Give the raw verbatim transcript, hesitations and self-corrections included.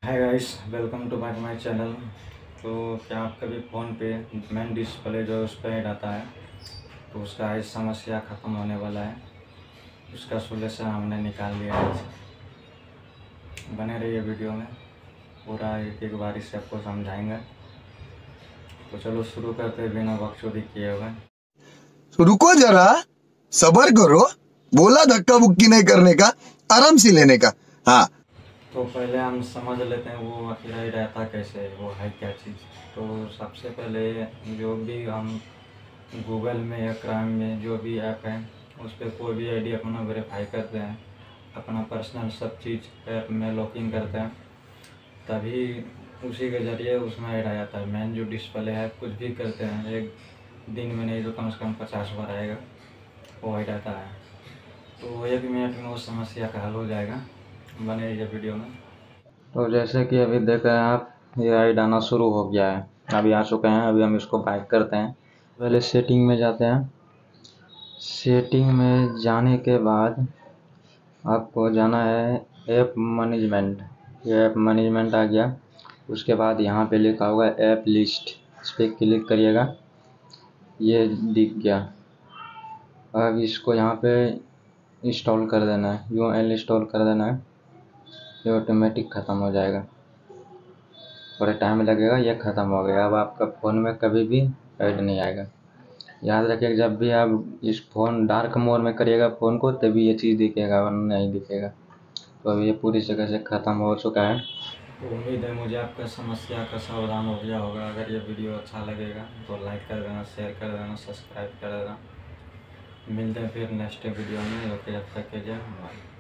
Hi guys, welcome to back my channel. तो क्या आप कभी फ़ोन पे मेन डिस्प्ले जो उस पर ऐड आता है तो उसका आज समस्या ख़त्म होने वाला है। उसका सोल्यूशन हमने निकाल लिया है। बने रहिए वीडियो में, पूरा एक एक बारी से आपको समझाएंगे। तो चलो शुरू करते हैं बिना बकचोदी किए हुए। तो रुको जरा, सबर करो। बोला धक्का बुक्की नहीं करने का, आराम से लेने का। हाँ, तो पहले हम समझ लेते हैं वो आखिर ऐड आता कैसे है, वो है क्या चीज़। तो सबसे पहले जो भी हम गूगल में या क्राइम में जो भी ऐप है उस पर कोई भी आईडी अपना वेरीफाई करते हैं, अपना पर्सनल सब चीज़ ऐप में लॉगिन करते हैं, तभी उसी के ज़रिए उसमें ऐड आ जाता है। मेन जो डिस्प्ले है, कुछ भी करते हैं एक दिन में नहीं तो कम से कम पचास बार आएगा, वो ऐड आता है। तो एक मिनट में वो समस्या का हल हो जाएगा। बने रहिए वीडियो में। तो जैसे कि अभी देख रहे हैं आप, ये ऐड आना शुरू हो गया है, अभी आ चुके हैं। अभी हम इसको बैक करते हैं। पहले सेटिंग में जाते हैं। सेटिंग में जाने के बाद आपको जाना है ऐप मैनेजमेंट। ये ऐप मैनेजमेंट आ गया। उसके बाद यहाँ पे लिखा होगा ऐप लिस्ट, इस पर क्लिक करिएगा। ये दिख गया। अब इसको यहाँ पे इंस्टॉल कर देना है, यूँ इंस्टॉल कर देना है। ये ऑटोमेटिक ख़त्म हो जाएगा, थोड़ा टाइम लगेगा। ये ख़त्म हो गया। अब आपका फ़ोन में कभी भी ऐड नहीं आएगा। याद रखिए, जब भी आप इस फ़ोन डार्क मोड में करिएगा फ़ोन को, तभी ये चीज़ दिखेगा, वरना नहीं दिखेगा। तो अब ये पूरी जगह से ख़त्म हो चुका है। तो उम्मीद है मुझे आपका समस्या का समाधान हो गया होगा। अगर ये वीडियो अच्छा लगेगा तो लाइक कर देना, शेयर कर देना, सब्सक्राइब कर देना। मिलते हैं फिर नेक्स्ट वीडियो में। ओके, अब तक के लिए बाय।